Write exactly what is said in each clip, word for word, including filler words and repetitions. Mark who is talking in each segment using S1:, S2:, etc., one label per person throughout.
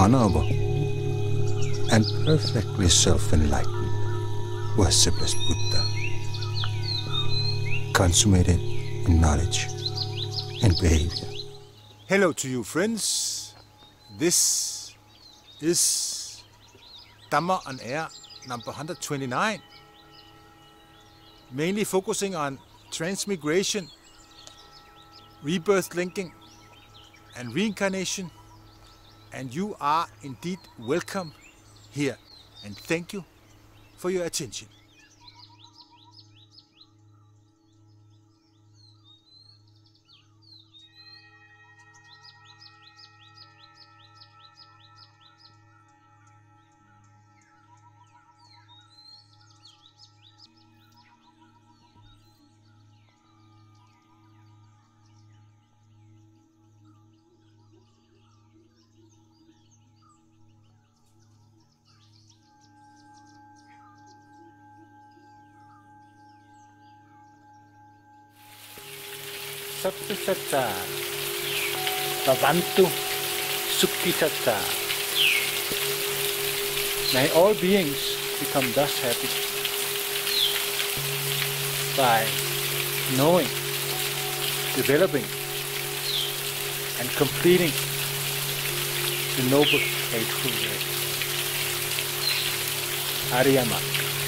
S1: honorable, and perfectly self-enlightened was the blessed Buddha, consummated in knowledge and behavior.
S2: Hello to you, friends. This is Dhamma on Air number one hundred twenty-nine, mainly focusing on transmigration, rebirth-linking, and reincarnation. And you are indeed welcome here, and thank you for your attention.
S3: Sattva Bhavantu Sukhita. May all beings become thus happy by knowing, developing, and completing the Noble Eightfold Way. Ariyama.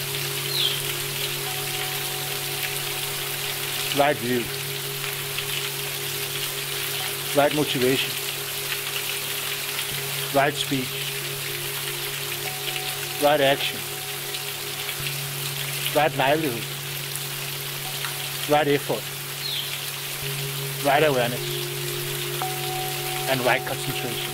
S3: Right view. Right motivation, right speech, right action, right livelihood, right effort, right awareness, and right concentration.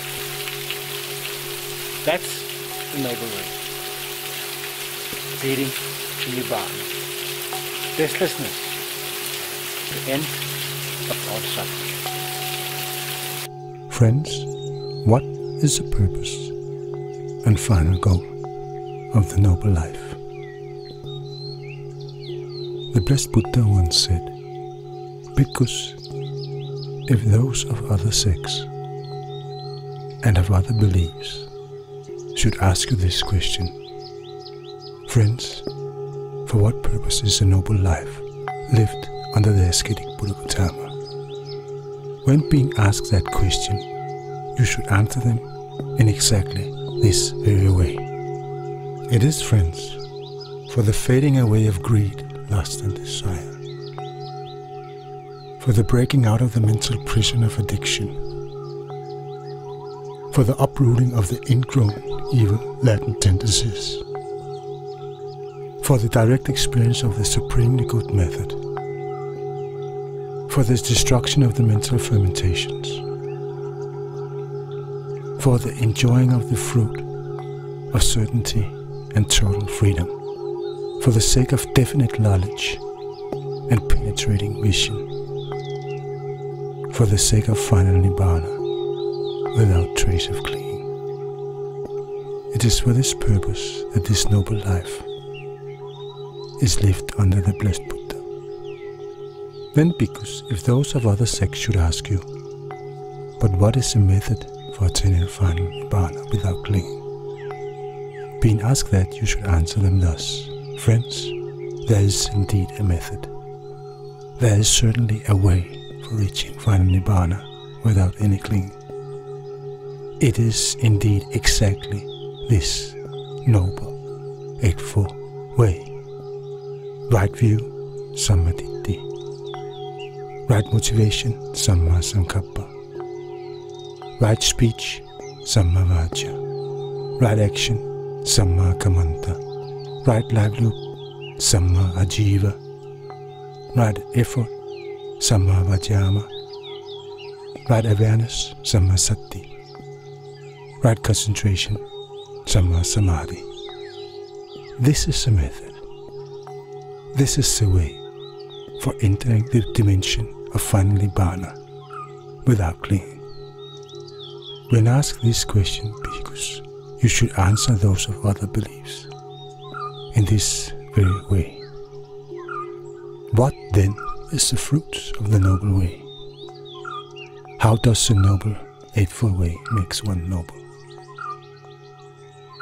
S3: That's the Noble Way, leading to Nibbana, restlessness, the end of all suffering.
S1: Friends, what is the purpose and final goal of the noble life? The blessed Buddha once said, Bhikkhus, if those of other sects and of other beliefs should ask you this question, friends, for what purpose is the noble life lived under the ascetic Buddhist Dhamma? When being asked that question, you should answer them in exactly this very way. It is, friends, for the fading away of greed, lust and desire, for the breaking out of the mental prison of addiction, for the uprooting of the ingrown evil latent tendencies, for the direct experience of the supremely good method, for the destruction of the mental fermentations, for the enjoying of the fruit of certainty and total freedom, for the sake of definite knowledge and penetrating vision, for the sake of final Nibbana without trace of clinging. It is for this purpose that this noble life is lived under the blessed Buddha. Then, bhikkhus, if those of other sects should ask you, but what is the method for attaining final Nibbana without clinging? Being asked that, you should answer them thus, friends, there is indeed a method. There is certainly a way for reaching final Nibbana without any clinging. It is indeed exactly this noble eightfold way. Right view, Samadhi. Right motivation, Samma Sankappa. Right speech, Samma Vacha. Right action, Samma Kamanta. Right livelihood, Samma Ajiva. Right effort, Samma Vajjama. Right awareness, Samma Sati. Right concentration, Samma Samadhi. This is the method. This is the way for entering the dimension of final Nibbana without clinging. When asked this question, bhikkhus, you should answer those of other beliefs in this very way. What then is the fruit of the noble way? How does the noble eightfold way makes one noble?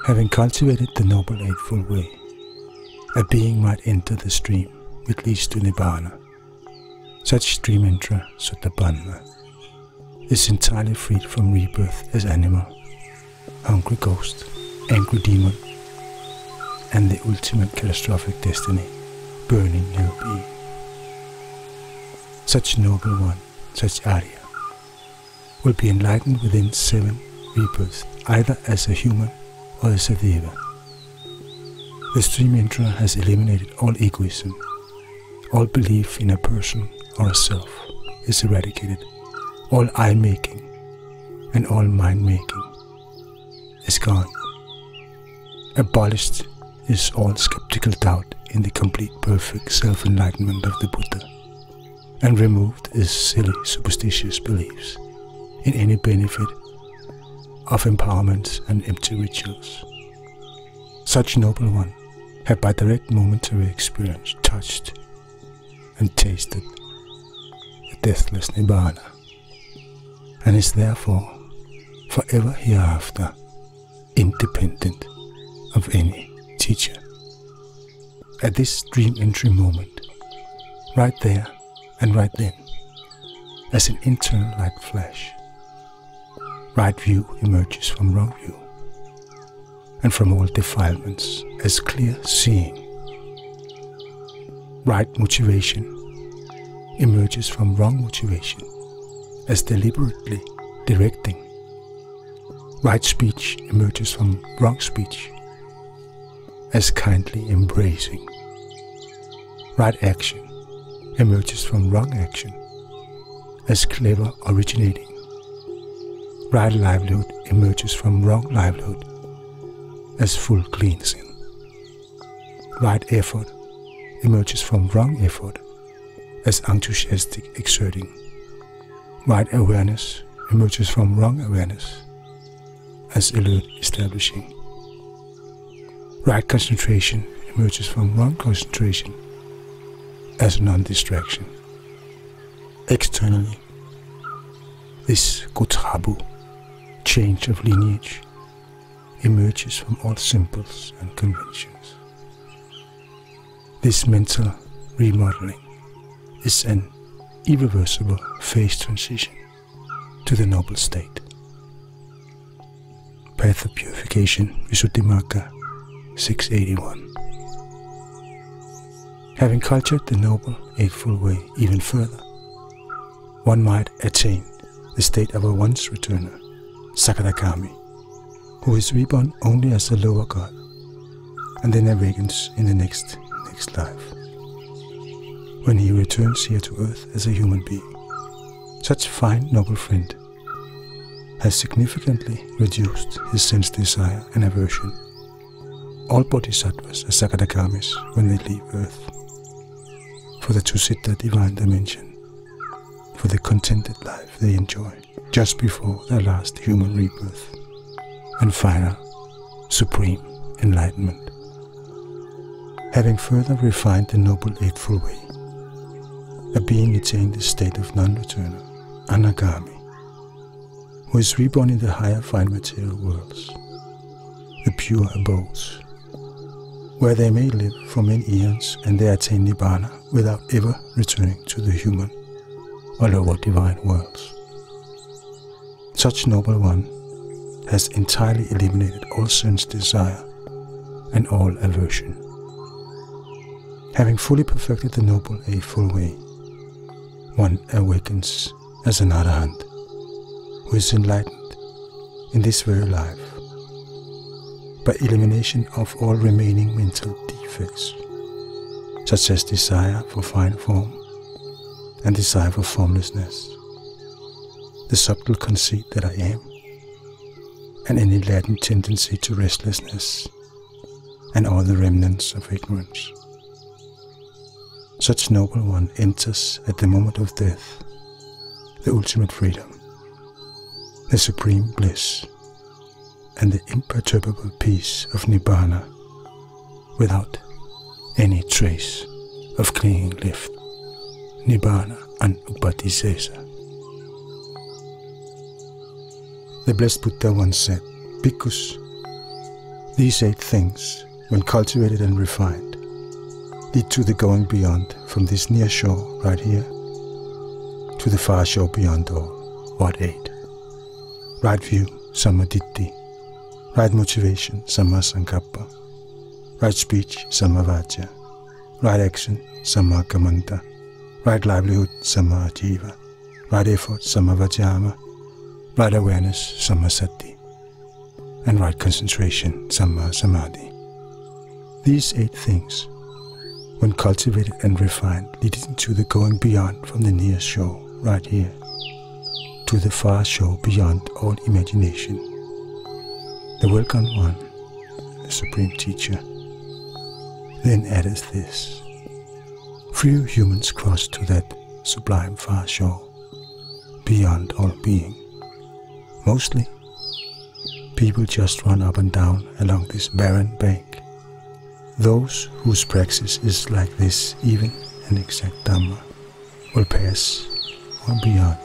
S1: Having cultivated the Noble Eightfold Way, a being might enter the stream which leads to Nibbana. Such stream enterer, Sotapanna, is entirely freed from rebirth as animal, hungry ghost, angry demon, and the ultimate catastrophic destiny, burning hell being. Such noble one, such Arya, will be enlightened within seven rebirths, either as a human or as a Deva. The stream enterer has eliminated all egoism. All belief in a person or a self is eradicated. All I-making and all mind-making is gone. Abolished is all skeptical doubt in the complete perfect self-enlightenment of the Buddha, and removed is silly superstitious beliefs in any benefit of empowerment and empty rituals. Such noble one have by direct momentary experience touched and tasted the deathless Nibbana, and is therefore forever hereafter independent of any teacher. At this dream entry moment, right there and right then, as an internal light flash, right view emerges from wrong view, and from all defilements as clear seeing. Right motivation emerges from wrong motivation as deliberately directing. Right speech emerges from wrong speech as kindly embracing. Right action emerges from wrong action as clever originating. Right livelihood emerges from wrong livelihood as full cleansing. Right effort emerges from wrong effort as enthusiastic exerting. Right awareness emerges from wrong awareness as alert establishing. Right concentration emerges from wrong concentration as non-distraction. Externally, this goto, change of lineage, emerges from all symbols and conventions. This mental remodeling is an irreversible phase transition to the noble state. Path of Purification, Visuddhimagga six eighty-one. Having cultured the Noble Eightfold Way even further, one might attain the state of a once returner, Sakadagami, who is reborn only as a lower god, and then awakens in the next next life, when he returns here to earth as a human being. Such fine noble friend has significantly reduced his sense desire and aversion. All bodhisattvas are Sakadagamis when they leave earth, for the Tusiddha divine dimension, for the contented life they enjoy just before their last human rebirth and final supreme enlightenment. Having further refined the Noble Eightfold Way, a being attained the state of non-returner, Anagami, who is reborn in the higher fine material worlds, the pure abodes, where they may live for many eons and they attain Nibbana without ever returning to the human or lower divine worlds. Such noble one has entirely eliminated all sense desire and all aversion. Having fully perfected the Noble Eightfold Way, one awakens as an Arahant, who is enlightened in this very life by elimination of all remaining mental defects, such as desire for fine form and desire for formlessness, the subtle conceit that I am, and any latent tendency to restlessness, and all the remnants of ignorance. Such noble one enters at the moment of death the ultimate freedom, the supreme bliss, and the imperturbable peace of Nibbana without any trace of clinging left. Nibbana anupadisesa. The blessed Buddha once said, Bhikkhus, These eight things, when cultivated and refined, lead to the going beyond from this near shore right here to the far shore beyond all. What eight? Right view, Samaditi. Right motivation, Sammasankappa. Right speech, Sammavajja. Right action, Sammakamanta. Right livelihood, Sammajiva. Right effort, Sammavajjama. Right awareness, Sammasati. And right concentration, Sammasamadhi. These eight things, when cultivated and refined, lead into the going beyond from the near shore, right here, to the far shore beyond all imagination. The Welcome One, the Supreme Teacher, then addeth this: few humans cross to that sublime far shore, beyond all being. Mostly, people just run up and down along this barren bank. Those whose praxis is like this, even an exact Dhamma, will pass on beyond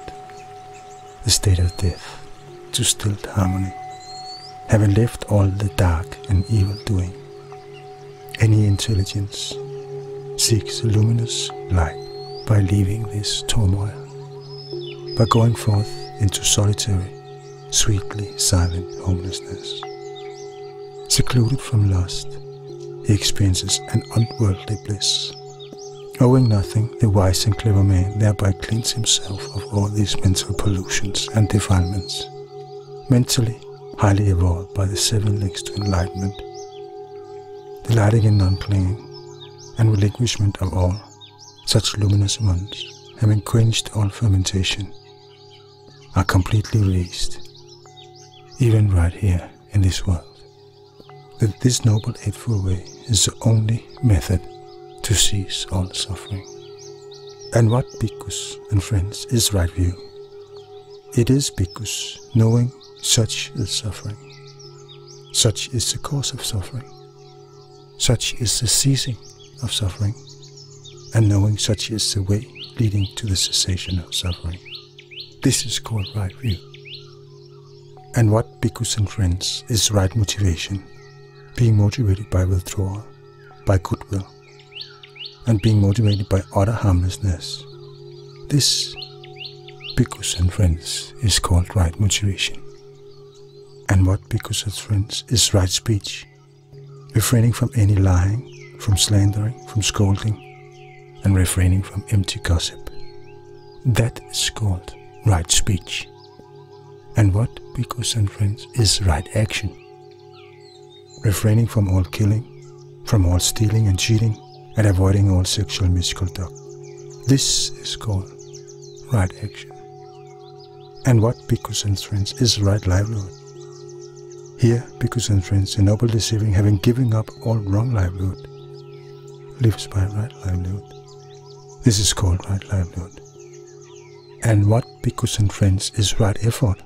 S1: the state of death to stilled harmony, having left all the dark and evil doing. Any intelligence seeks a luminous light by leaving this turmoil, by going forth into solitary, sweetly silent homelessness. Secluded from lust, he experiences an unworldly bliss. Owing nothing, the wise and clever man thereby cleans himself of all these mental pollutions and defilements, mentally highly evolved by the seven links to enlightenment, delighting in non-clinging and relinquishment of all. Such luminous ones, having quenched all fermentation, are completely raised, even right here in this world. That this noble eightfold way is the only method to cease all suffering. And what, bhikkhus and friends, is right view? It is, bhikkhus, knowing such is suffering. Such is the cause of suffering. Such is the ceasing of suffering. And knowing such is the way leading to the cessation of suffering. This is called right view. And what, bhikkhus and friends, is right motivation? Being motivated by withdrawal, by goodwill, and being motivated by utter harmlessness. This, bhikkhus and friends, is called right motivation. And what, bhikkhus and friends, is right speech? Refraining from any lying, from slandering, from scolding, and refraining from empty gossip. That is called right speech. And what, bhikkhus and friends, is right action? Refraining from all killing, from all stealing and cheating, and avoiding all sexual misconduct. This is called right action. And what, bhikkhus and friends, is right livelihood? Here, bhikkhus and friends, the noble deceiving, having given up all wrong livelihood, lives by right livelihood. This is called right livelihood. And what, bhikkhus and friends, is right effort?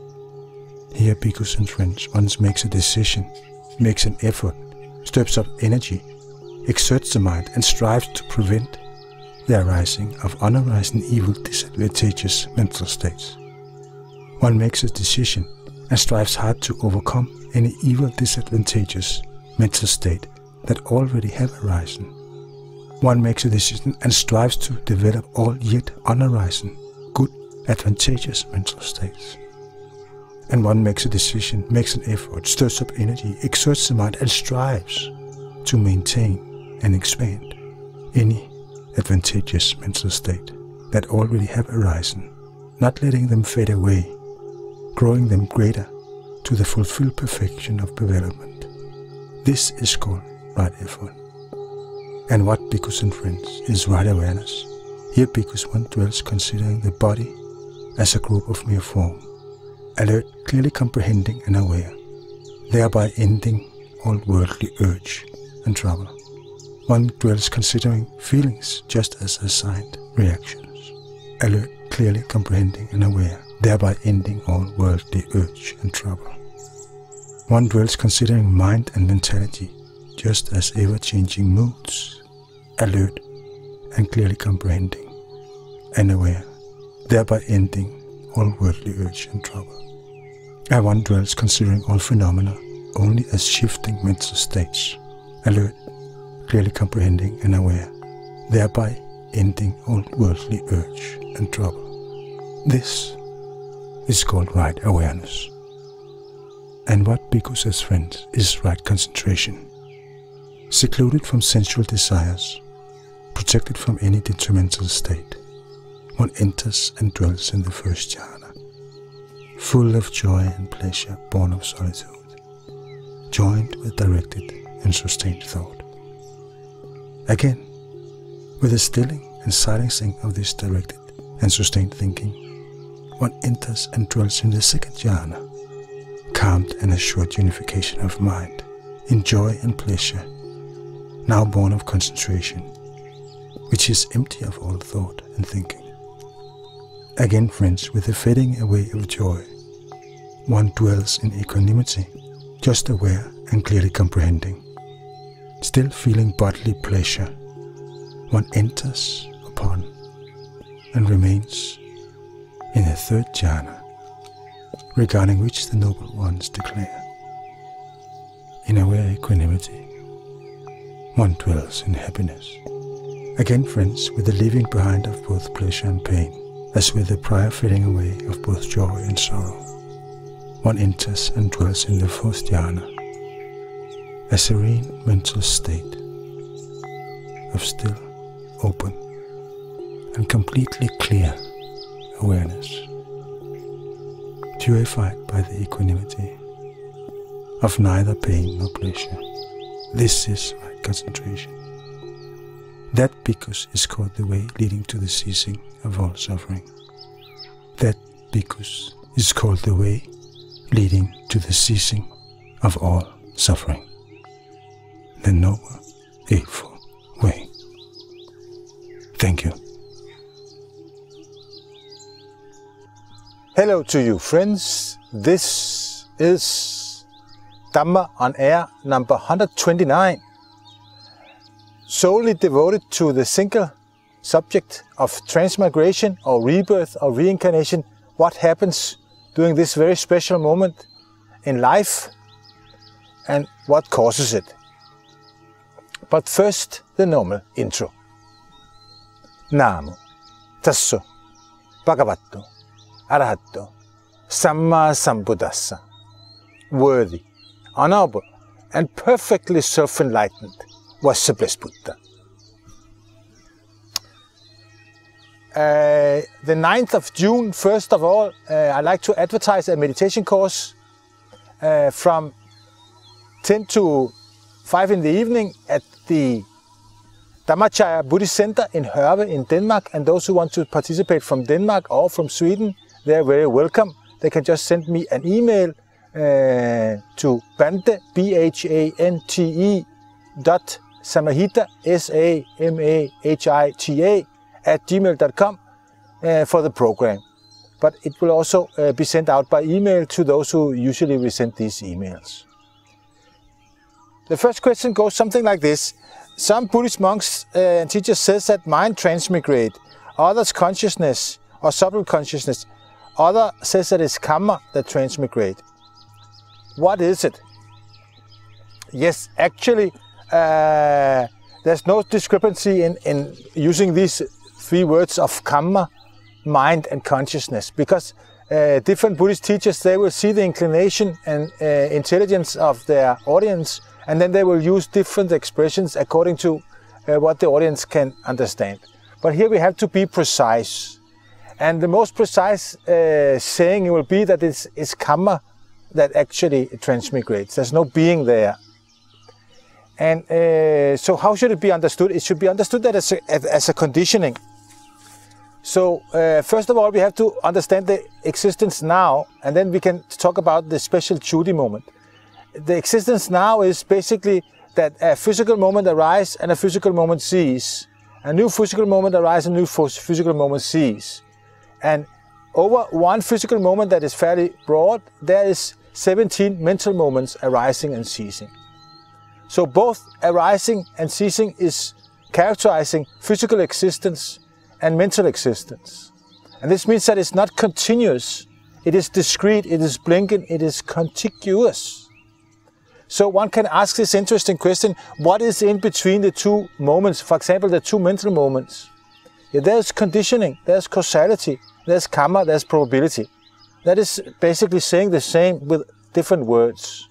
S1: Here, bhikkhus and friends, one makes a decision, makes an effort, stirs up energy, exerts the mind, and strives to prevent the arising of unarising evil, disadvantageous mental states. One makes a decision and strives hard to overcome any evil, disadvantageous mental state that already have arisen. One makes a decision and strives to develop all yet unarising, good, advantageous mental states. And one makes a decision, makes an effort, stirs up energy, exerts the mind, and strives to maintain and expand any advantageous mental state that already have arisen, not letting them fade away, growing them greater to the fulfilled perfection of development. This is called right effort. And what, bhikkhus and friends, is right awareness? Here, bhikkhus, one dwells considering the body as a group of mere form, alert, clearly comprehending and aware, thereby ending all worldly urge and trouble. One dwells considering feelings just as assigned reactions, alert, clearly comprehending and aware, thereby ending all worldly urge and trouble. One dwells considering mind and mentality just as ever-changing moods, alert and clearly comprehending and aware, thereby ending all worldly urge and trouble. And one dwells considering all phenomena only as shifting mental states, alert, clearly comprehending and aware, thereby ending all worldly urge and trouble. This is called right awareness. And what Bhikkhu says, friends, is right concentration. Secluded from sensual desires, protected from any detrimental state, one enters and dwells in the first jhana, full of joy and pleasure born of solitude, joined with directed and sustained thought. Again, with the stilling and silencing of this directed and sustained thinking, one enters and dwells in the second jhana, calmed and assured unification of mind, in joy and pleasure, now born of concentration, which is empty of all thought and thinking. Again, friends, with the fading away of joy, one dwells in equanimity, just aware and clearly comprehending. Still feeling bodily pleasure, one enters upon and remains in the third jhana, regarding which the noble ones declare, in aware equanimity, one dwells in happiness. Again, friends, with the leaving behind of both pleasure and pain, as with the prior fading away of both joy and sorrow, one enters and dwells in the fourth jhana, a serene mental state of still, open, and completely clear awareness, purified by the equanimity of neither pain nor pleasure. This is right concentration. That, Bhikkhus, is called the way leading to the ceasing of all suffering. That, Bhikkhus, is called the way leading to the ceasing of all suffering. The Noble Eightfold Way. Thank you.
S2: Hello to you, friends. This is Dhamma on Air number one hundred twenty-nine, solely devoted to the single subject of transmigration or rebirth or reincarnation, what happens during this very special moment in life and what causes it. But first, the normal intro. Namo Tasso Bhagavato Arahato Samma Sambuddhassa. Worthy, honorable, and perfectly self-enlightened was the blessed Buddha. Uh, the ninth of June, first of all, uh, I'd like to advertise a meditation course uh, from ten to five in the evening at the Dhamma Buddhist Center in Herve in Denmark, and those who want to participate from Denmark or from Sweden, they're very welcome. They can just send me an email uh, to bante, B H A N T E, dot Samahita, S A M A H I T A, at gmail dot com uh, for the program. But it will also uh, be sent out by email to those who usually resend these emails. The first question goes something like this. Some Buddhist monks uh, and teachers says that mind transmigrate, others consciousness or subtle consciousness, other says that it's Kamma that transmigrate. What is it? Yes, actually, uh, there's no discrepancy in, in using these three words of Kamma, mind and consciousness, because uh, different Buddhist teachers, they will see the inclination and uh, intelligence of their audience, and then they will use different expressions according to uh, what the audience can understand. But here we have to be precise. And the most precise uh, saying will be that it's, it's Kamma that actually transmigrates. There's no being there. And uh, so how should it be understood? It should be understood that as a, as a conditioning. So uh, first of all, we have to understand the existence now, and then we can talk about the special Chudi moment. The existence now is basically that a physical moment arises and a physical moment ceases. A new physical moment arises and a new physical moment ceases. And over one physical moment that is fairly broad, there is seventeen mental moments arising and ceasing. So both arising and ceasing is characterizing physical existence and mental existence. And this means that it's not continuous, it is discrete, it is blinking, it is contiguous. So one can ask this interesting question, what is in between the two moments, for example, the two mental moments? Yeah, there's conditioning, there's causality, there's karma, there's probability. That is basically saying the same with different words.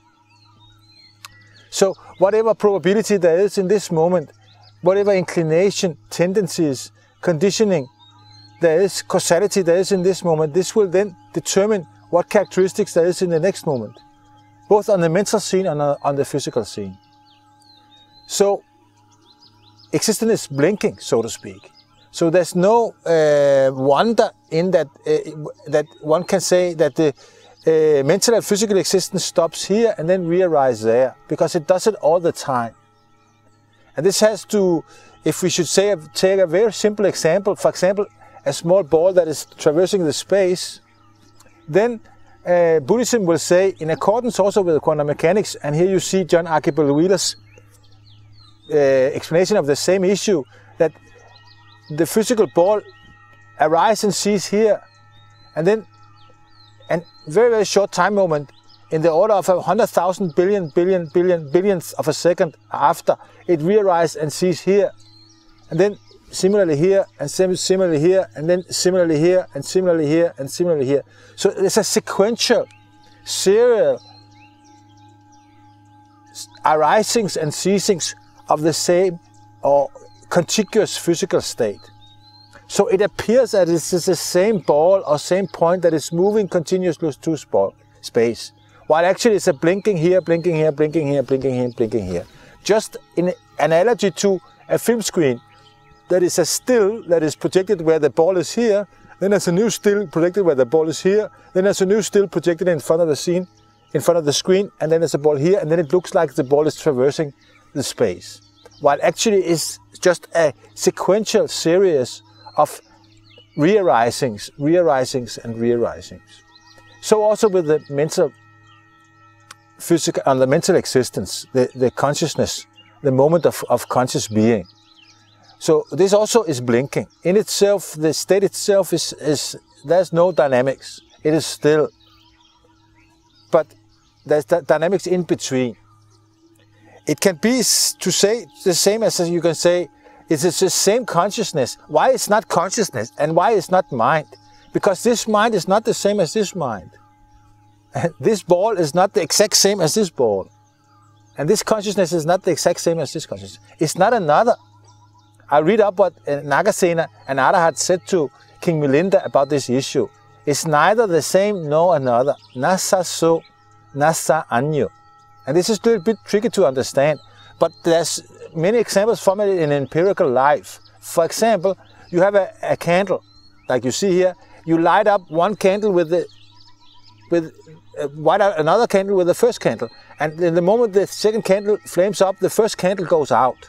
S2: So whatever probability there is in this moment, whatever inclination, tendencies, conditioning there is, causality there is in this moment, this will then determine what characteristics there is in the next moment, both on the mental scene and on the physical scene. So existence is blinking, so to speak. So there's no uh, wonder in that uh, that one can say that the uh, mental and physical existence stops here and then rearises there, because it does it all the time. And this has to, if we should say, take a very simple example, for example, a small ball that is traversing the space, then uh, Buddhism will say, in accordance also with quantum mechanics, and here you see John Archibald Wheeler's uh, explanation of the same issue, that the physical ball arises and ceases here, and then a very, very short time moment, in the order of a hundred thousand billion, billion, billion, billionths of a second after, it rearises and ceases here, and then similarly here, and sim similarly here, and then similarly here, and similarly here, and similarly here. So it's a sequential, serial arisings and ceasings of the same or contiguous physical state. So it appears that it is the same ball or same point that is moving continuously through space, while actually it's a blinking here, blinking here, blinking here, blinking here, blinking here. Just in analogy to a film screen, that is a still that is projected where the ball is here, then there's a new still projected where the ball is here, then there's a new still projected in front of the scene, in front of the screen, and then there's a ball here, and then it looks like the ball is traversing the space. While actually it's just a sequential series of rearisings, rearisings, and rearisings. So also with the mental physical and the mental existence, the, the consciousness, the moment of, of conscious being. So this also is blinking. In itself, the state itself is, is there's no dynamics. It is still. But there's the dynamics in between. It can be to say the same as you can say, it's the same consciousness. Why it's not consciousness and why it's not mind? Because this mind is not the same as this mind. And this ball is not the exact same as this ball. And this consciousness is not the exact same as this consciousness. It's not another. I read up what Nagasena and Arahat said to King Milinda about this issue. It's neither the same nor another. Nasa so, nasa anyo. And this is a little bit tricky to understand, but there's many examples from it in empirical life. For example, you have a, a candle, like you see here. You light up one candle with the, with uh, light out another candle with the first candle, and in the moment the second candle flames up, the first candle goes out.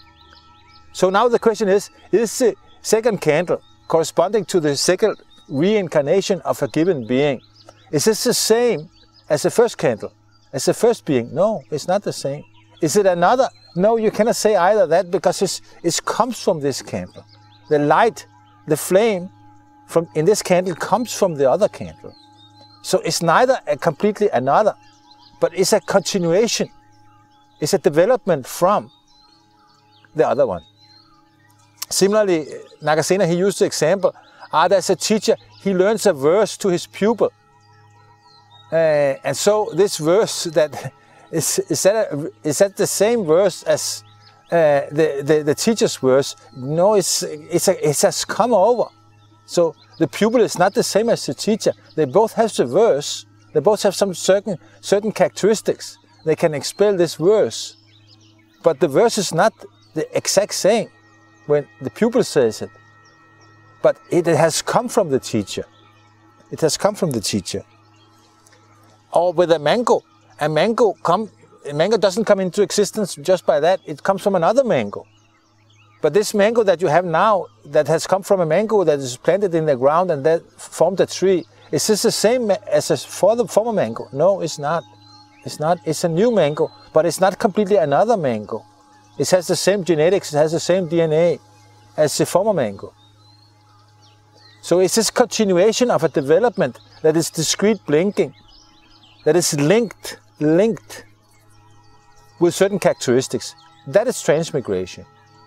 S2: So now the question is, is the second candle corresponding to the second reincarnation of a given being? Is this the same as the first candle, as the first being? No, it's not the same. Is it another? No, you cannot say either that, because it's, it comes from this candle. The light, the flame from in this candle comes from the other candle. So it's neither a completely another, but it's a continuation. It's a development from the other one. Similarly, Nagasena, he used the example, ah, there's a teacher, he learns a verse to his pupil. Uh, and so this verse, that is, is, that a, is that the same verse as uh, the, the, the teacher's verse? No, it's, it's, a, it has come over. So the pupil is not the same as the teacher. They both have the verse, they both have some certain, certain characteristics. They can expel this verse. But the verse is not the exact same when the pupil says it. But it has come from the teacher. It has come from the teacher. Or with a mango. A mango, come, a mango doesn't come into existence just by that. It comes from another mango. But this mango that you have now, that has come from a mango that is planted in the ground and that formed a tree, is this the same as a former mango? No, it's not. It's not. It's a new mango, but it's not completely another mango. It has the same genetics, it has the same D N A as the former mango. So it's this continuation of a development that is discrete blinking, that is linked, linked with certain characteristics. That is transmigration.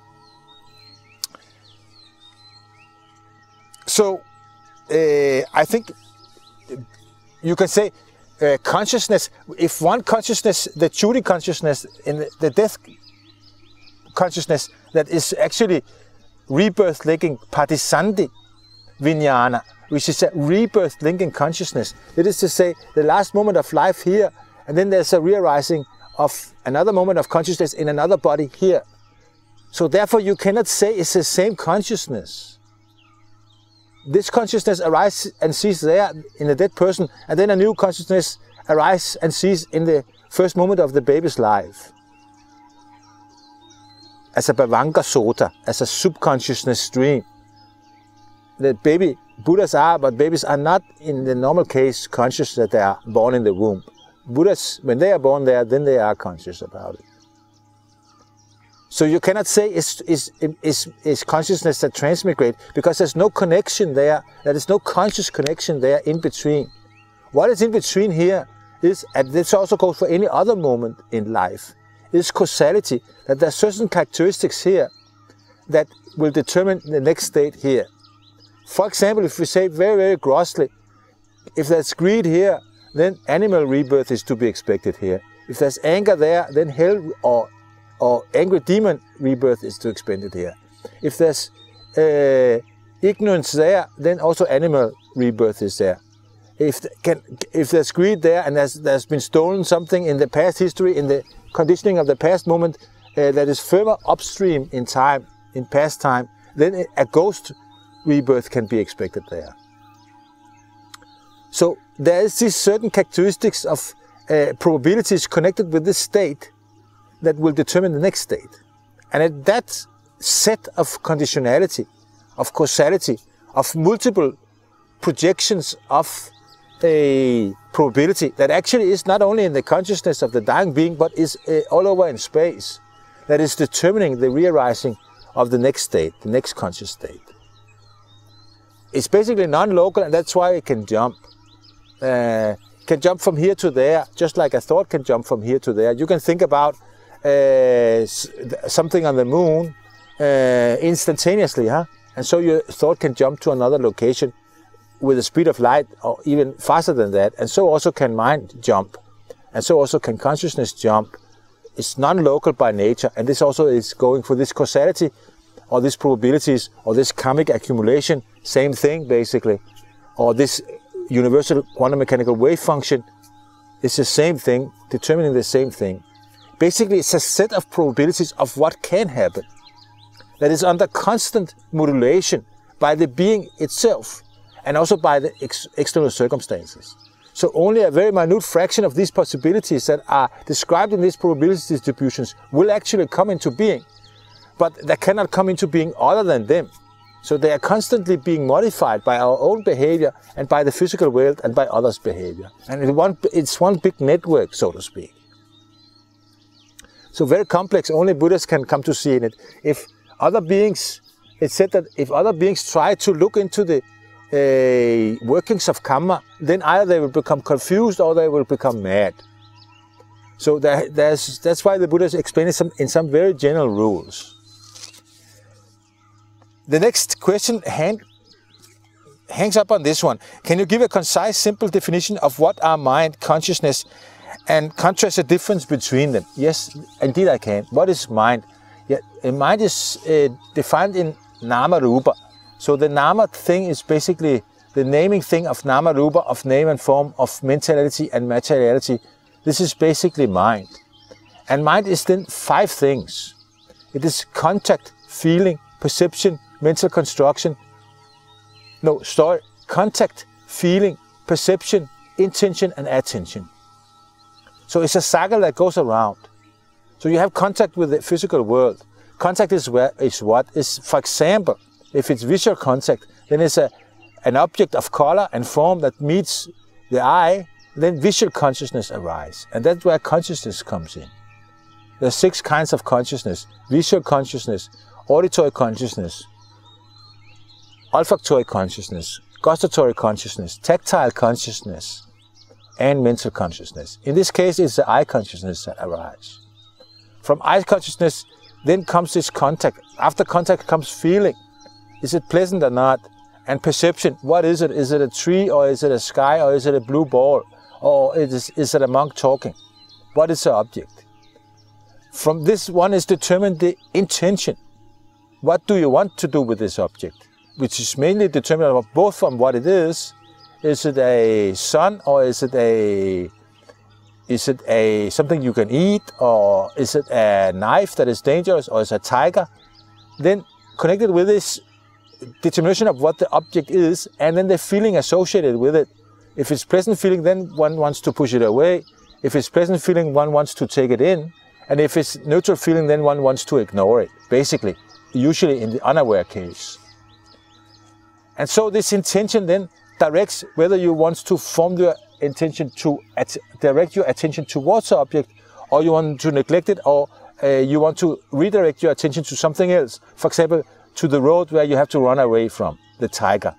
S2: So, uh, I think you can say uh, consciousness, if one consciousness, the Judy consciousness, in the, the death consciousness, that is actually rebirth-linking patisandhi vijnana, which is a rebirth-linking consciousness. That is to say, the last moment of life here, and then there's a rearising of another moment of consciousness in another body here. So therefore you cannot say it's the same consciousness. This consciousness arises and ceases there in the dead person, and then a new consciousness arises and ceases in the first moment of the baby's life. As a bhavanga sota, as a subconsciousness stream. The baby, Buddhas are, but babies are not in the normal case conscious that they are born in the womb. Buddhas, when they are born there, then they are conscious about it. So you cannot say it's, it's, it's, it's consciousness that transmigrate, because there's no connection there, there is no conscious connection there in between. What is in between here is, and this also goes for any other moment in life, is causality, that there are certain characteristics here that will determine the next state here. For example, if we say very, very grossly, if there's greed here, then animal rebirth is to be expected here. If there's anger there, then hell or, or angry demon rebirth is to be expected here. If there's uh, ignorance there, then also animal rebirth is there. If, can, if there's greed there and there's, there's been stolen something in the past history, in the conditioning of the past moment uh, that is further upstream in time, in past time, then a ghost rebirth can be expected there. So there is these certain characteristics of uh, probabilities connected with this state that will determine the next state. And at that set of conditionality, of causality, of multiple projections of a probability that actually is not only in the consciousness of the dying being, but is uh, all over in space, that is determining the rearising of the next state, the next conscious state. It's basically non-local, and that's why it can jump. Uh, can jump from here to there, just like a thought can jump from here to there. You can think about uh, something on the moon uh, instantaneously, huh? And so your thought can jump to another location with the speed of light, or even faster than that. And so also can mind jump, and so also can consciousness jump. It's non-local by nature, and this also is going for this causality, or these probabilities, or this karmic accumulation, same thing basically, or this universal quantum mechanical wave function is the same thing, determining the same thing. Basically, it's a set of probabilities of what can happen that is under constant modulation by the being itself and also by the ex external circumstances. So only a very minute fraction of these possibilities that are described in these probability distributions will actually come into being, but they cannot come into being other than them. So they are constantly being modified by our own behavior and by the physical world and by others' behavior. And it's one, it's one big network, so to speak. So very complex, only Buddhists can come to see in it. If other beings, it's said that if other beings try to look into the uh, workings of Kamma, then either they will become confused or they will become mad. So there, there's, that's why the Buddhists explain it some, in some very general rules. The next question hang, hangs up on this one. Can you give a concise, simple definition of what are mind, consciousness, and contrast the difference between them? Yes, indeed I can. What is mind? Yeah, mind is uh, defined in nama rupa. So the nama thing is basically the naming thing of nama rupa, of name and form, of mentality and materiality. This is basically mind. And mind is then five things. It is contact, feeling, perception, mental construction, no, story, contact, feeling, perception, intention and attention. So it's a cycle that goes around. So you have contact with the physical world. Contact is, where, is what? Is, for example, if it's visual contact, then it's a, an object of color and form that meets the eye, then visual consciousness arises. And that's where consciousness comes in. There are six kinds of consciousness: visual consciousness, auditory consciousness, olfactory consciousness, gustatory consciousness, tactile consciousness, and mental consciousness. In this case, it's the eye consciousness that arises. From eye consciousness, then comes this contact. After contact comes feeling. Is it pleasant or not? And perception. What is it? Is it a tree, or is it a sky, or is it a blue ball? Or is, is it a monk talking? What is the object? From this one is determined the intention. What do you want to do with this object? Which is mainly determined both from what it is. Is it a sun, or is it a is it a something you can eat, or is it a knife that is dangerous, or is it a tiger? Then connected with this determination of what the object is, and then the feeling associated with it. If it's pleasant feeling, then one wants to push it away. If it's pleasant feeling, one wants to take it in. And if it's neutral feeling, then one wants to ignore it, basically, usually in the unaware case. And so this intention then directs whether you want to form your intention to at direct your attention towards the object, or you want to neglect it, or uh, you want to redirect your attention to something else. For example, to the road where you have to run away from the tiger.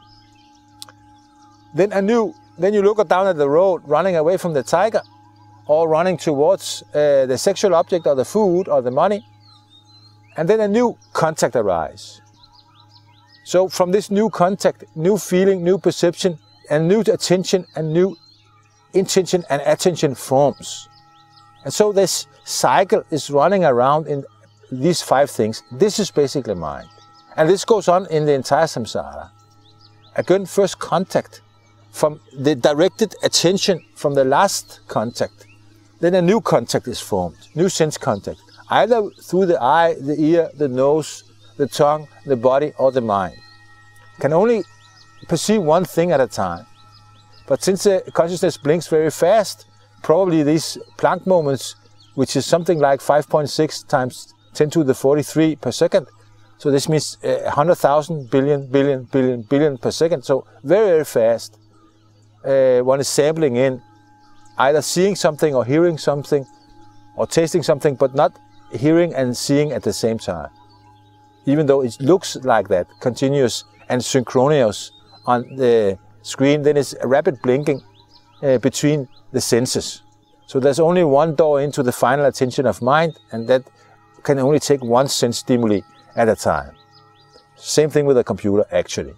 S2: Then anew, then you look down at the road, running away from the tiger, or running towards uh, the sexual object, or the food, or the money. And then a new contact arises. So from this new contact, new feeling, new perception, and new attention, and new intention and attention forms. And so this cycle is running around in these five things. This is basically mind. And this goes on in the entire samsara. Again, first contact, from the directed attention from the last contact. Then a new contact is formed, new sense contact, either through the eye, the ear, the nose, the tongue, the body, or the mind. Can only perceive one thing at a time. But since the consciousness blinks very fast, probably these Planck moments, which is something like five point six times ten to the forty-three per second, so this means uh, one hundred thousand billion, billion, billion, billion per second, so very, very fast. Uh, one is sampling in, either seeing something or hearing something, or tasting something, but not hearing and seeing at the same time. Even though it looks like that, continuous and synchronous on the screen, then it's a rapid blinking uh, between the senses. So there's only one door into the final attention of mind, and that can only take one sense stimuli at a time. Same thing with a computer, actually.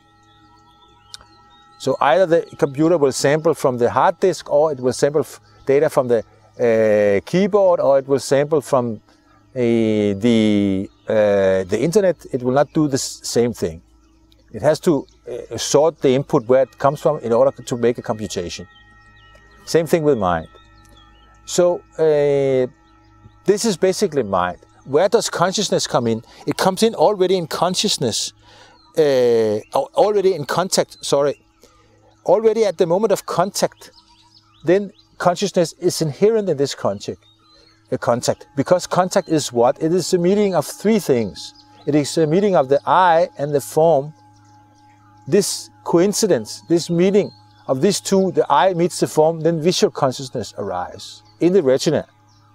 S2: So either the computer will sample from the hard disk, or it will sample data from the uh, keyboard, or it will sample from uh, the, uh, the internet. It will not do the same thing. It has to uh, sort the input where it comes from in order to make a computation. Same thing with mind. So uh, this is basically mind. Where does consciousness come in? It comes in already in consciousness, uh, already in contact, sorry. Already at the moment of contact, then consciousness is inherent in this contact. A contact. Because contact is what? It is a meeting of three things. It is a meeting of the I and the form. This coincidence, this meeting of these two, the I meets the form, then visual consciousness arises in the retina.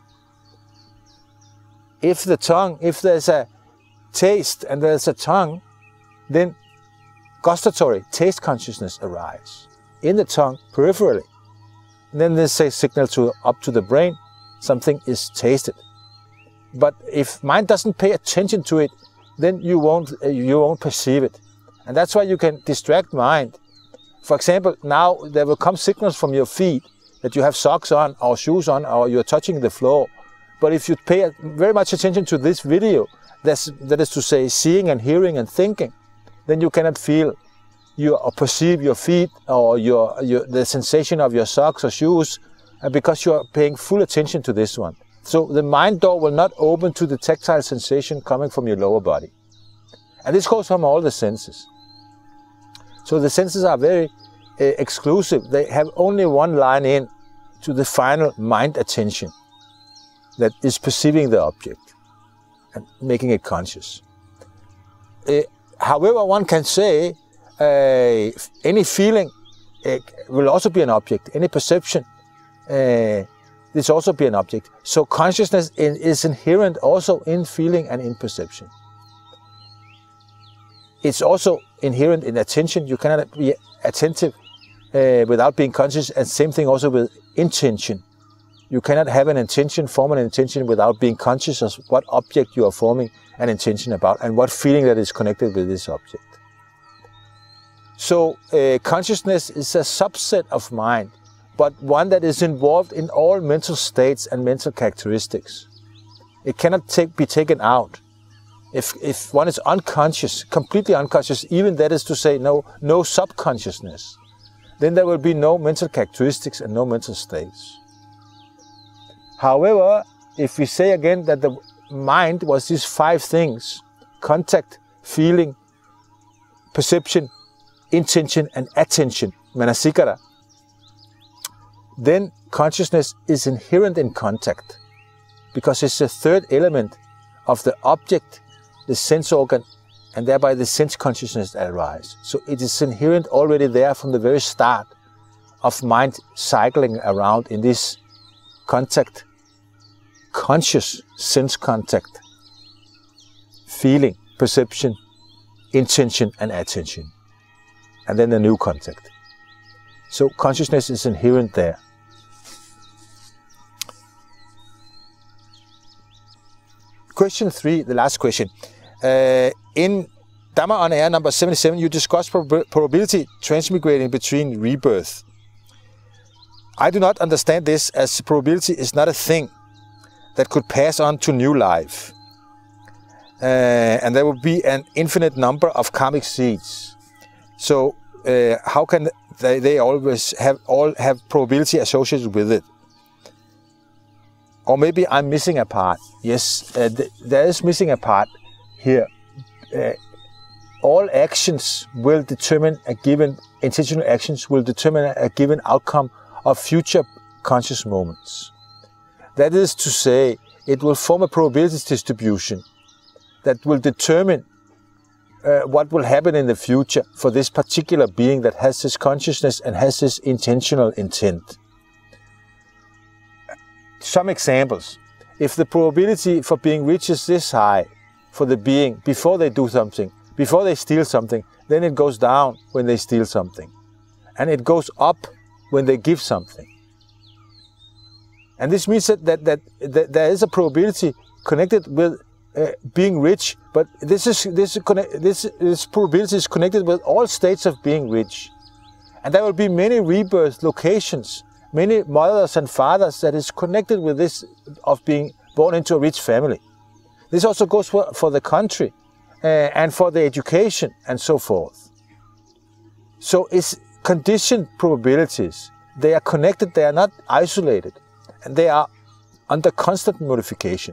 S2: If the tongue, if there's a taste and there's a tongue, then gustatory, taste consciousness arises in the tongue, peripherally. And then there's a signal to up to the brain, something is tasted. But if mind doesn't pay attention to it, then you won't, you won't perceive it. And that's why you can distract mind. For example, now there will come signals from your feet that you have socks on or shoes on, or you're touching the floor. But if you pay very much attention to this video, that's, that is to say seeing and hearing and thinking, then you cannot feel you or perceive your feet or your, your, the sensation of your socks or shoes, because you are paying full attention to this one. So the mind door will not open to the tactile sensation coming from your lower body. And this goes from all the senses. So the senses are very uh, exclusive. They have only one line in to the final mind attention that is perceiving the object and making it conscious. Uh, however, one can say uh, any feeling uh, will also be an object. Any perception uh, this also be an object. So consciousness in, is inherent also in feeling and in perception. It's also inherent in attention. You cannot be attentive uh, without being conscious, and same thing also with intention. You cannot have an intention, form an intention without being conscious of what object you are forming an intention about and what feeling that is connected with this object. So uh, consciousness is a subset of mind, but one that is involved in all mental states and mental characteristics. It cannot take, be taken out. If, if one is unconscious, completely unconscious, even that is to say no, no subconsciousness, then there will be no mental characteristics and no mental states. However, if we say again that the mind was these five things, contact, feeling, perception, intention and attention, manasikara, then consciousness is inherent in contact because it's the third element of the object, the sense organ, and thereby the sense consciousness that arises. So it is inherent already there from the very start of mind cycling around in this contact, conscious sense contact, feeling, perception, intention and attention. And then the new contact. So consciousness is inherent there. Question three, the last question. Uh, in Dhamma on Air number seventy-seven, you discuss prob probability transmigrating between rebirth. I do not understand this as probability is not a thing that could pass on to new life. Uh, and there will be an infinite number of karmic seeds. So uh, how can they, they always have all have probability associated with it? Or maybe I'm missing a part. Yes, uh, th there is missing a part here. Uh, all actions will determine a given, intentional actions will determine a given outcome of future conscious moments. That is to say, it will form a probability distribution that will determine uh, what will happen in the future for this particular being that has this consciousness and has this intentional intent. Some examples. If the probability for being rich is this high for the being before they do something, before they steal something, then it goes down when they steal something. And it goes up when they give something. And this means that, that, that, that there is a probability connected with uh, being rich, but this, is, this, this, this probability is connected with all states of being rich. And there will be many rebirth locations, many mothers and fathers that is connected with this of being born into a rich family. This also goes for, for the country uh, and for the education and so forth. So it's conditioned probabilities. They are connected, they are not isolated, and they are under constant modification.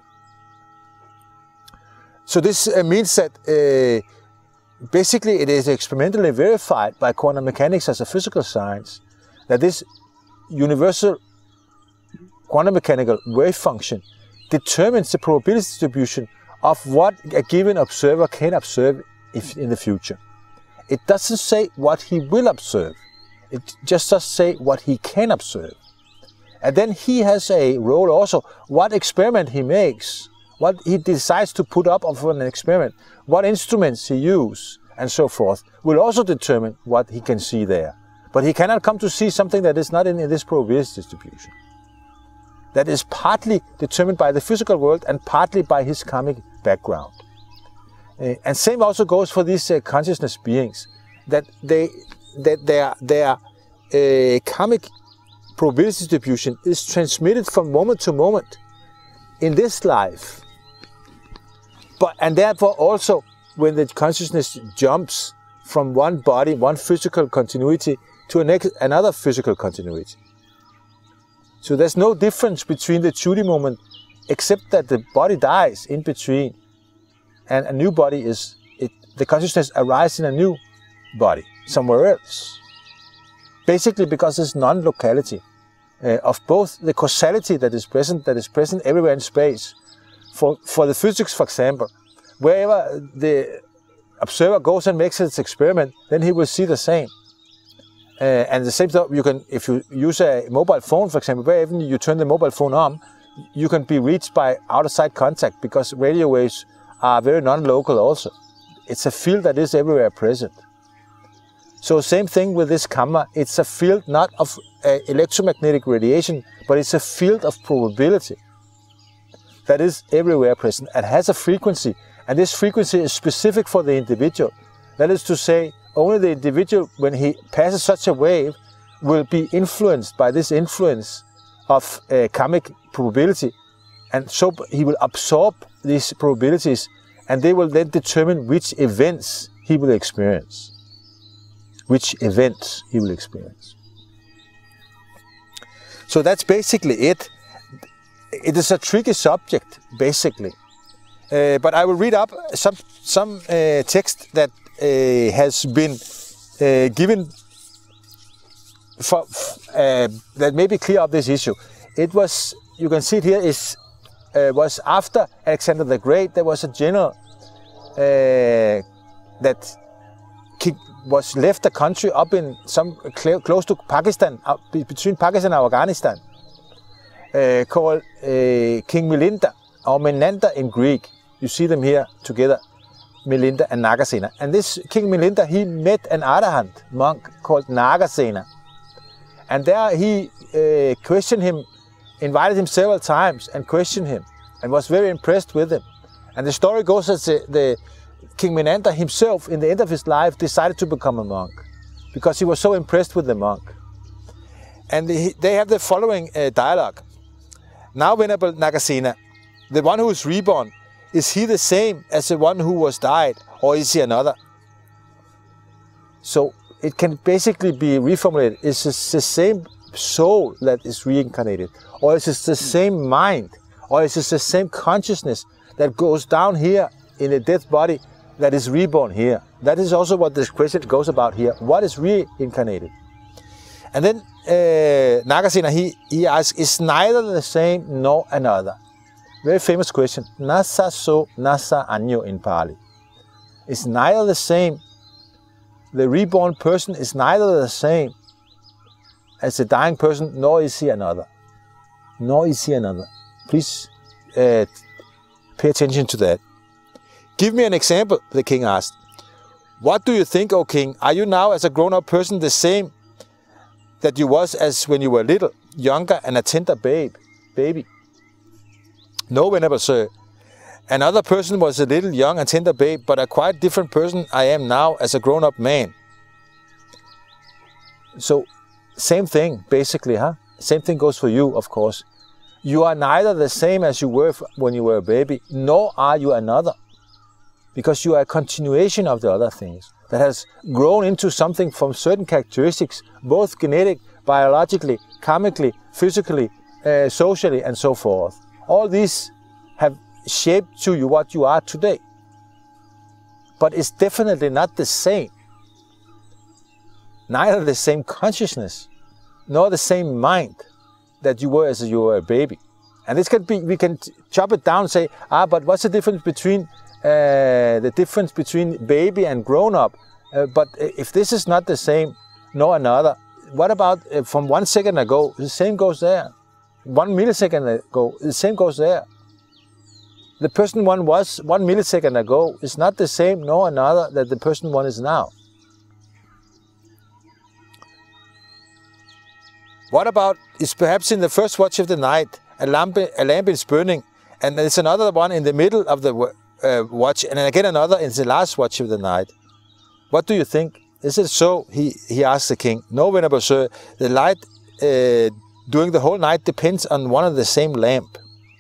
S2: So this uh, means that uh, basically it is experimentally verified by quantum mechanics as a physical science that this universal quantum mechanical wave function determines the probability distribution of what a given observer can observe if in the future. It doesn't say what he will observe. It just does say what he can observe. And then he has a role also, what experiment he makes, what he decides to put up for an experiment, what instruments he uses, and so forth, will also determine what he can see there. But he cannot come to see something that is not in, in this probability distribution. That is partly determined by the physical world and partly by his karmic background. Uh, and same also goes for these uh, consciousness beings, that they that their their uh, karmic probability distribution is transmitted from moment to moment in this life. But and therefore also when the consciousness jumps from one body, one physical continuity to a next, another physical continuity. So there's no difference between the two D moment except that the body dies in between and a new body is, it, the consciousness arises in a new body somewhere else. Basically because it's non-locality uh, of both the causality that is present, that is present everywhere in space. For, for the physics, for example, wherever the observer goes and makes its experiment, then he will see the same. Uh, and the same stuff, you can, if you use a mobile phone, for example, wherever you turn the mobile phone on, you can be reached by outside contact because radio waves are very non-local also. It's a field that is everywhere present. So same thing with this Kamma. It's a field not of uh, electromagnetic radiation, but it's a field of probability that is everywhere present and has a frequency. And this frequency is specific for the individual. That is to say, only the individual, when he passes such a wave, will be influenced by this influence of uh, karmic probability. And so he will absorb these probabilities, and they will then determine which events he will experience. Which events he will experience. So that's basically it. It is a tricky subject, basically. Uh, but I will read up some, some uh, text that uh, has been uh, given for, uh, that maybe clear up this issue. It was, you can see it here, is uh, was after Alexander the Great. There was a general uh, that was left the country up in some close to Pakistan, up between Pakistan and Afghanistan, uh, called uh, King Milinda, or Menander in Greek. You see them here together, Milinda and Nagasena. And this King Milinda, he met an Arahant monk called Nagasena. And there he uh, questioned him, invited him several times and questioned him, and was very impressed with him. And the story goes that the, the King Menander himself, in the end of his life, decided to become a monk because he was so impressed with the monk. And they, they have the following uh, dialogue. Now, Venerable Nagasena, the one who is reborn, is he the same as the one who was died, or is he another? So it can basically be reformulated. Is it the same soul that is reincarnated? Or is it the same mind? Or is it the same consciousness that goes down here in a dead body that is reborn here? That is also what this question goes about here. What is reincarnated? And then uh, Nagasena, he, he asks, is neither the same nor another? Very famous question. Nasa so, nasa anyo in Pali. It's neither the same. The reborn person is neither the same as the dying person, nor is he another. Nor is he another. Please uh, pay attention to that. Give me an example, the king asked. What do you think, O king? Are you now as a grown-up person the same that you was as when you were little, younger and a tender babe, baby? No, Venerable Sir. Another person was a little young and tender babe, but a quite different person I am now as a grown-up man. So, same thing, basically, huh? Same thing goes for you, of course. You are neither the same as you were when you were a baby, nor are you another. Because you are a continuation of the other things that has grown into something from certain characteristics, both genetic, biologically, karmically, physically, uh, socially, and so forth. All these have shaped to you what you are today. But it's definitely not the same. Neither the same consciousness, nor the same mind that you were as you were a baby. And this can be, we can chop it down and say, ah, but what's the difference between uh, the difference between baby and grown-up? Uh, but if this is not the same, nor another, what about uh, from one second ago? The same goes there. One millisecond ago, the same goes there. The person one was one millisecond ago is not the same, nor another, that the person one is now. What about, is perhaps in the first watch of the night, a lamp, a lamp is burning, and there's another one in the middle of the uh, watch, and then again another in the last watch of the night. What do you think? Is it so? He, he asked the king. No, Venerable Sir, the light uh, during the whole night depends on one and the same lamp.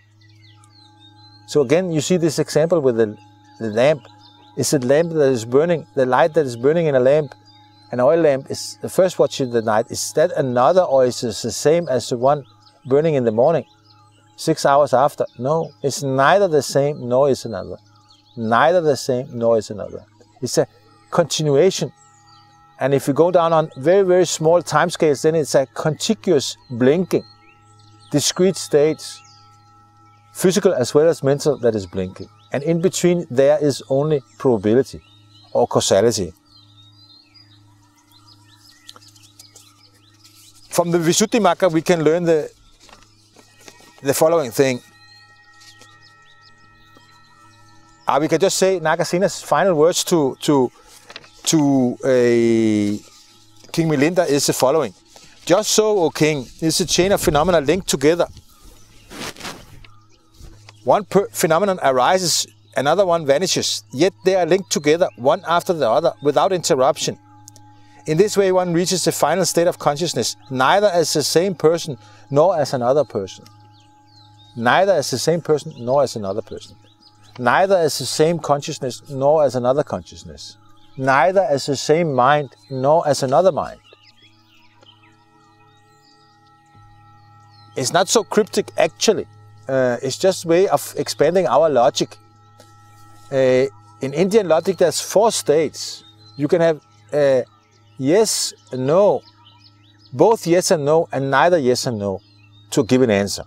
S2: So again, you see this example with the, the lamp. Is it lamp that is burning, the light that is burning in a lamp, an oil lamp, is the first watch of the night. Is that another, or is it the same as the one burning in the morning, six hours after? No, it's neither the same nor is another. Neither the same nor is another. It's a continuation. And if you go down on very, very small time scales, then it's a contiguous blinking, discrete states, physical as well as mental, that is blinking. And in between there is only probability or causality. From the Visuddhimagga we can learn the, the following thing. Uh, we can just say Nagasena's final words to, to, to uh, King Milinda is the following. Just so, O king, is a chain of phenomena linked together. One per phenomenon arises, another one vanishes, yet they are linked together, one after the other, without interruption. In this way one reaches the final state of consciousness, neither as the same person, nor as another person. Neither as the same person, nor as another person. Neither as the same consciousness, nor as another consciousness. Neither as the same mind, nor as another mind. It's not so cryptic actually. Uh, it's just a way of expanding our logic. Uh, in Indian logic there's four states. You can have uh, yes and no, both yes and no, and neither yes and no to a given answer.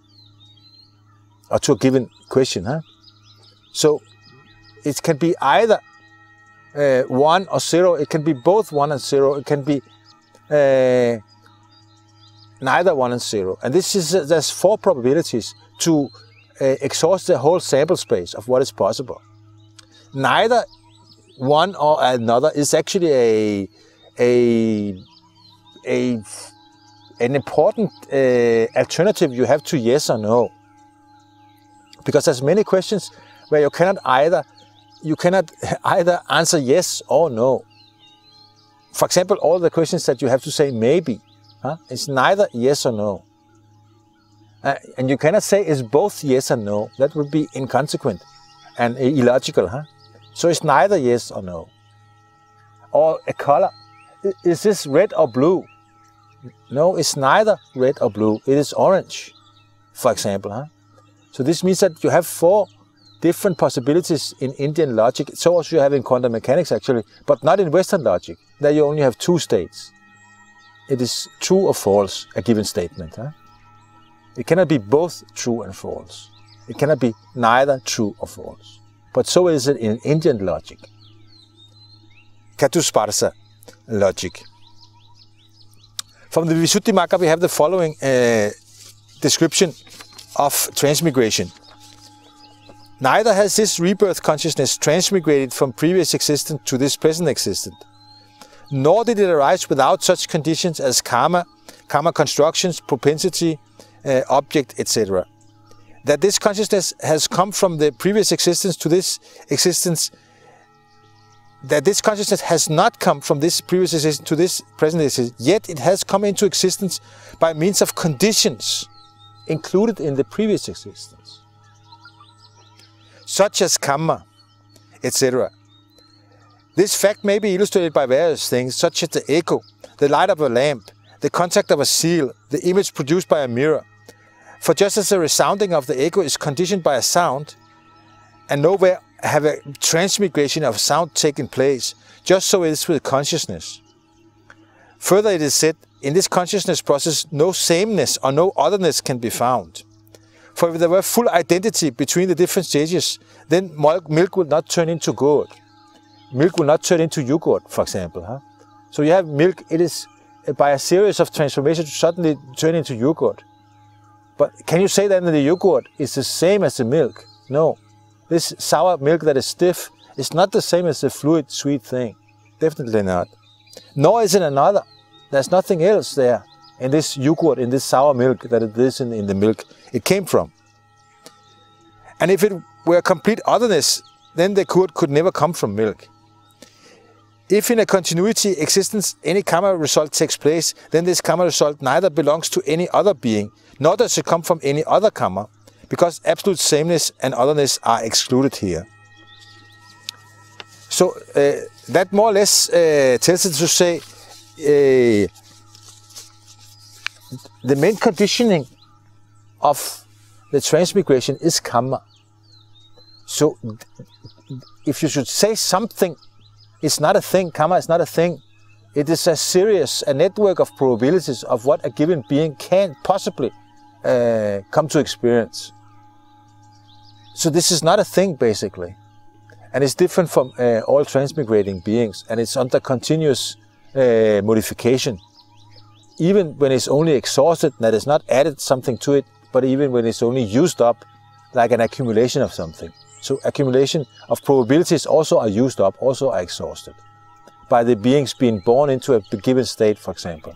S2: Or to a given question. Huh? So it can be either uh, one or zero, it can be both one and zero, it can be uh, neither one and zero. And this is, uh, there's four probabilities to uh, exhaust the whole sample space of what is possible. Neither one or another is actually a, a, a, an important uh, alternative you have to yes or no. Because there's many questions where you cannot either, you cannot either answer yes or no. For example, all the questions that you have to say maybe, huh? It's neither yes or no. Uh, and you cannot say it's both yes and no. That would be inconsequent and illogical. Huh? So it's neither yes or no. Or a color. Is this red or blue? No, it's neither red or blue. It is orange, for example. Huh? So this means that you have four different possibilities in Indian logic. So also you have in quantum mechanics actually, but not in Western logic. There you only have two states. It is true or false, a given statement. Huh? It cannot be both true and false. It cannot be neither true or false. But so is it in Indian logic. Chatusparsa logic. From the Visuddhimagga we have the following uh, description of transmigration. Neither has this rebirth consciousness transmigrated from previous existence to this present existence, nor did it arise without such conditions as karma, karma constructions, propensity, uh, object, et cetera. That this consciousness has come from the previous existence to this existence, that this consciousness has not come from this previous existence to this present existence, yet it has come into existence by means of conditions included in the previous existence, such as Kamma, et cetera. This fact may be illustrated by various things, such as the echo, the light of a lamp, the contact of a seal, the image produced by a mirror. For just as the resounding of the echo is conditioned by a sound, and nowhere have a transmigration of sound taken place, just so it is with consciousness. Further it is said, in this consciousness process no sameness or no otherness can be found. For if there were full identity between the different stages, then milk would not turn into gold. Milk will not turn into yogurt, for example. Huh? So you have milk, it is by a series of transformations suddenly turn into yogurt. But can you say that the yogurt is the same as the milk? No. This sour milk that is stiff is not the same as the fluid, sweet thing. Definitely not. Nor is it another. There's nothing else there in this yogurt, in this sour milk that it is in, in the milk it came from. And if it were complete otherness, then the good could never come from milk. If in a continuity existence any karma result takes place, then this karma result neither belongs to any other being, nor does it come from any other karma, because absolute sameness and otherness are excluded here. So uh, that more or less uh, tells us to say uh, the main conditioning of the transmigration is karma. So if you should say something, it's not a thing, karma is not a thing. It is a series, a network of probabilities of what a given being can possibly uh, come to experience. So this is not a thing basically. And it's different from uh, all transmigrating beings, and it's under continuous uh, modification. Even when it's only exhausted, that is not added something to it, but even when it's only used up, like an accumulation of something. So accumulation of probabilities also are used up, also are exhausted by the beings being born into a given state, for example.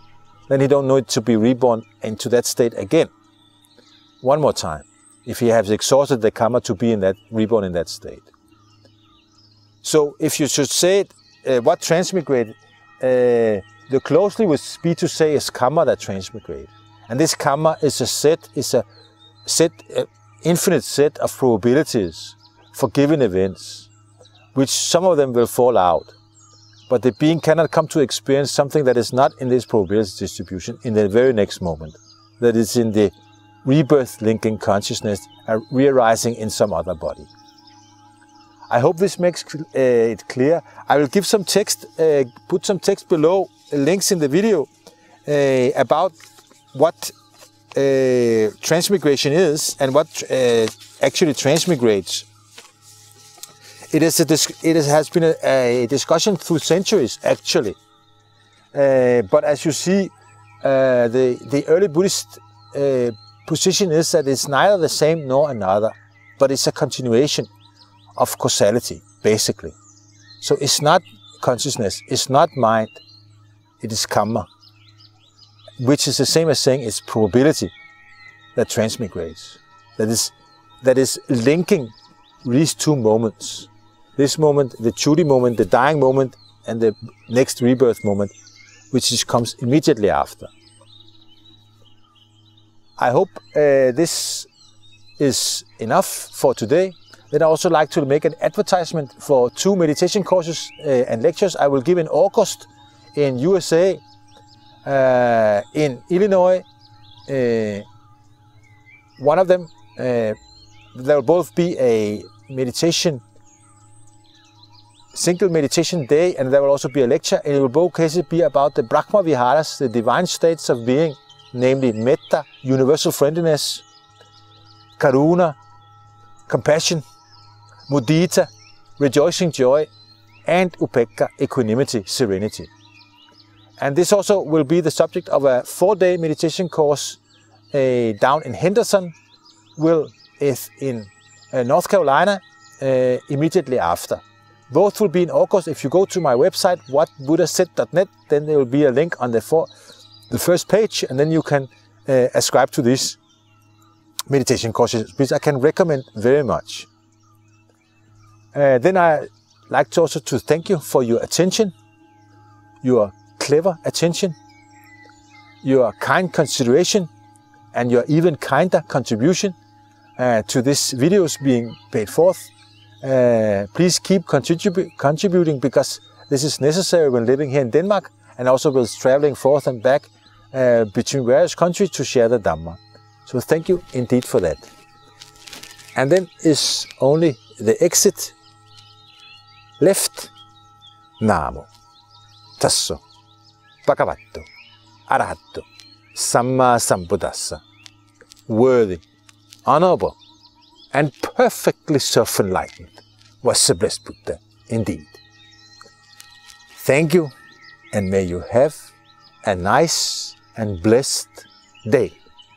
S2: then he don't need to be reborn into that state again. One more time, if he has exhausted the karma to be in that reborn in that state. So if you should say it, uh, what transmigrate, uh, the closely would be to say is karma that transmigrate. And this karma is a set, is a set, uh, infinite set of probabilities for given events, which some of them will fall out. But the being cannot come to experience something that is not in this probability distribution in the very next moment, that is in the rebirth-linking consciousness uh, re-arising in some other body. I hope this makes uh, it clear. I will give some text, uh, put some text below, uh, links in the video uh, about what uh, transmigration is and what uh, actually transmigrates. It, is a it is, has been a, a discussion through centuries, actually. Uh, but as you see, uh, the, the early Buddhist uh, position is that it's neither the same nor another, but it's a continuation of causality, basically. So it's not consciousness, it's not mind, it is Kamma, which is the same as saying it's probability that transmigrates, that is, that is linking these two moments. This moment, the Chudi moment, the dying moment, and the next rebirth moment, which is, comes immediately after. I hope uh, this is enough for today. Then I also like to make an advertisement for two meditation courses uh, and lectures I will give in August in U S A, uh, in Illinois. Uh, one of them, uh, there will both be a meditation, single meditation day, and there will also be a lecture, and it will both cases be about the Brahma Viharas, the divine states of being, namely Metta, universal friendliness, Karuna, compassion, Mudita, rejoicing joy, and Upekkha, equanimity, serenity. And this also will be the subject of a four-day meditation course uh, down in Henderson, will is in uh, North Carolina uh, immediately after. Both will be in August. If you go to my website, what buddha said dot net, then there will be a link on the, for, the first page, and then you can uh, ascribe to these meditation courses, which I can recommend very much. Uh, then I like to also to thank you for your attention, your clever attention, your kind consideration, and your even kinder contribution uh, to this videos being paid forth. Uh, please keep contribu contributing, because this is necessary when living here in Denmark, and also with traveling forth and back uh, between various countries to share the Dhamma. So thank you indeed for that. And then is only the exit left. Namo Tasso Bhagavato Arahato Samma Sambuddhassa. Worthy, honorable, and perfectly self-enlightened was the blessed Buddha indeed. Thank you, and may you have a nice and blessed day.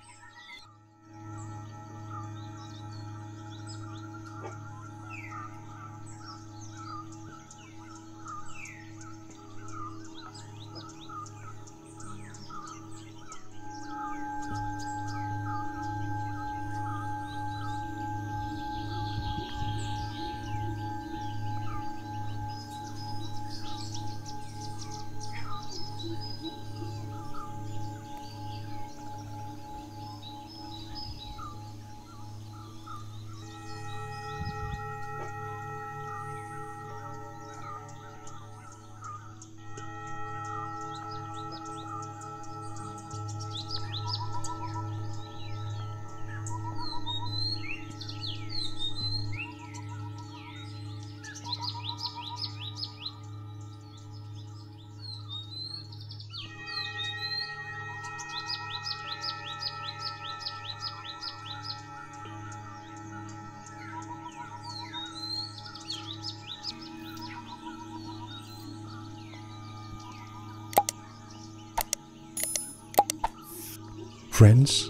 S1: Friends,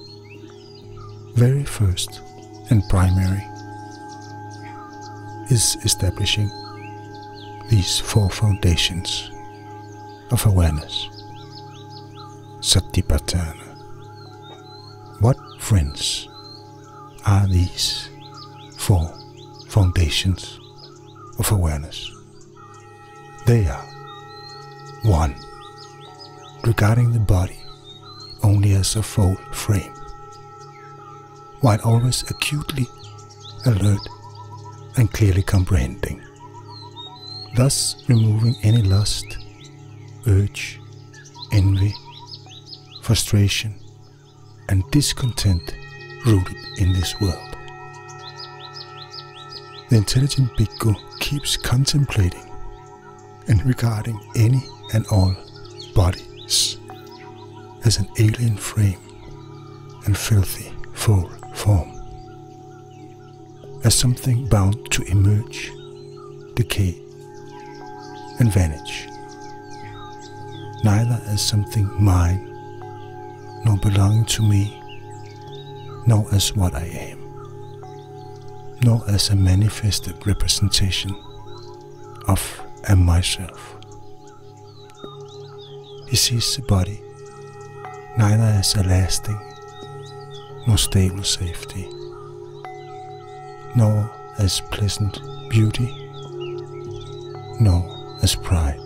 S1: very first and primary is establishing these four foundations of awareness. Satipatthana. What friends are these four foundations of awareness? They are one. Regarding the body only as a full frame, while always acutely alert and clearly comprehending, thus removing any lust, urge, envy, frustration, and discontent rooted in this world. The intelligent Bhikkhu keeps contemplating and regarding any and all bodies as an alien frame and filthy full form, as something bound to emerge, decay, and vanish, neither as something mine, nor belonging to me, nor as what I am, nor as a manifested representation of a myself. He sees the body neither as a lasting nor stable safety, nor as pleasant beauty, nor as pride.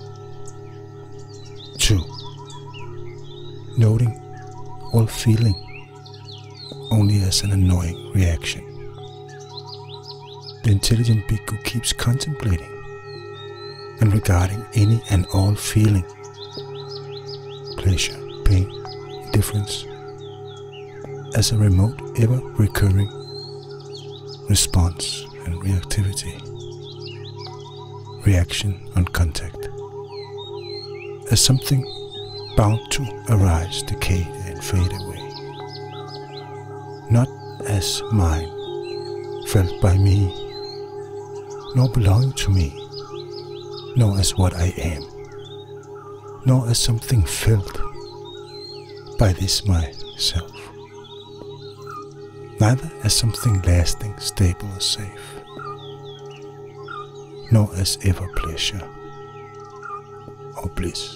S1: Two. Noting all feeling only as an annoying reaction. The intelligent Bhikkhu keeps contemplating and regarding any and all feeling, pleasure, pain, indifference, as a remote, ever-recurring response and reactivity, reaction on contact, as something bound to arise, decay, and fade away, not as mine, felt by me, nor belonging to me, nor as what I am, nor as something felt by this myself, neither as something lasting, stable, or safe, nor as ever pleasure or bliss.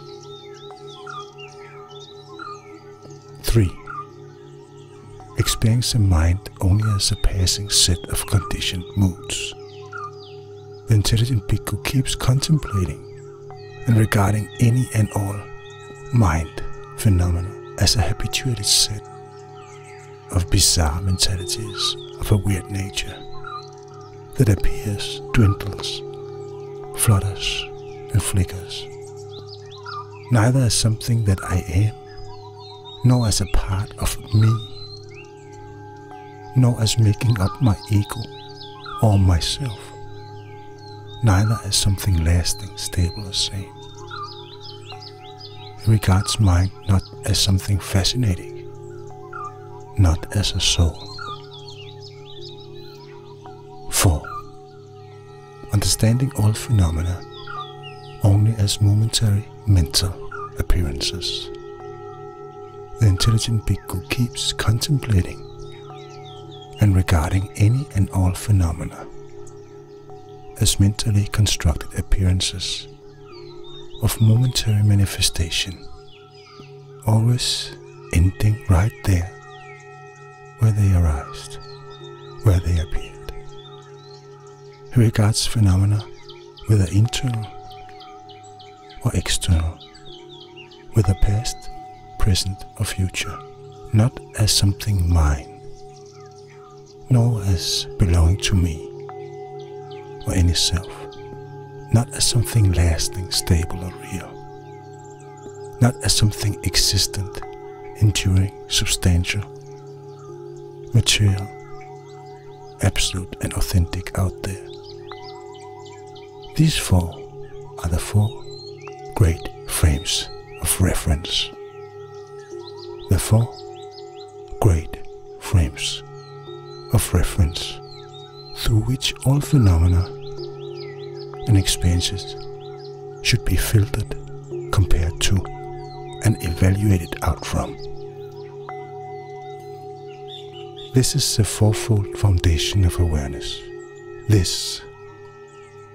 S1: Three. Experience the mind only as a passing set of conditioned moods. The intelligent Bhikkhu keeps contemplating and regarding any and all mind phenomena as a habituated set of bizarre mentalities of a weird nature that appears, dwindles, flutters, and flickers, neither as something that I am, nor as a part of me, nor as making up my ego or myself, neither as something lasting, stable, or sane. He regards mind not as something fascinating, not as a soul. Four. Understanding all phenomena only as momentary mental appearances. The intelligent Bhikkhu keeps contemplating and regarding any and all phenomena as mentally constructed appearances of momentary manifestation, always ending right there where they arised, where they appeared. He regards phenomena whether internal or external, whether past, present, or future, not as something mine, nor as belonging to me or any self, not as something lasting, stable, or real, not as something existent, enduring, substantial, material, absolute, and authentic out there. These four are the four great frames of reference. The four great frames of reference through which all phenomena and experiences should be filtered, compared to, and evaluated out from. This is the fourfold foundation of awareness. This,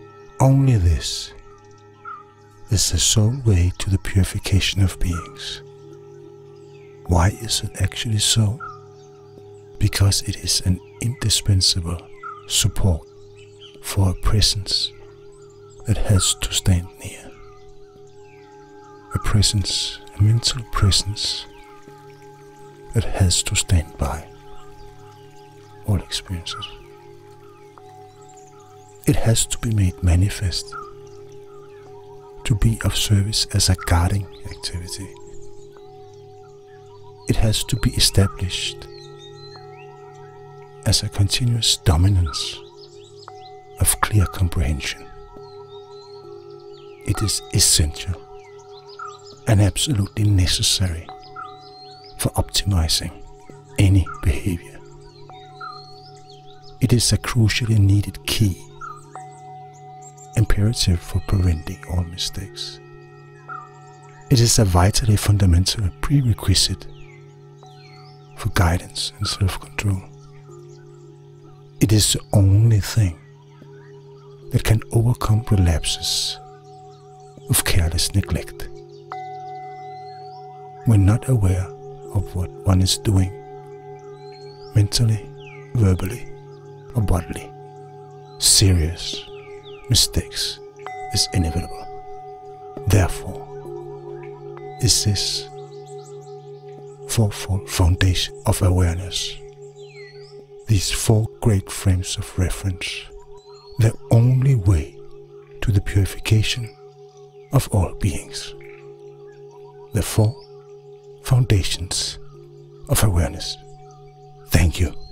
S1: only this, is the sole way to the purification of beings. Why is it actually so? Because it is an indispensable support for a presence that has to stand near. A presence, a mental presence that has to stand by all experiences. It has to be made manifest, to be of service as a guarding activity. It has to be established as a continuous dominance of clear comprehension. It is essential and absolutely necessary for optimizing any behavior. It is a crucially needed key, imperative for preventing all mistakes. It is a vitally fundamental prerequisite for guidance and self-control. It is the only thing that can overcome relapses of careless neglect. When not aware of what one is doing, mentally, verbally, or bodily, serious mistakes is inevitable. Therefore, is this fourfold foundation of awareness, these four great frames of reference, the only way to the purification of all beings. The four foundations of awareness. Thank you.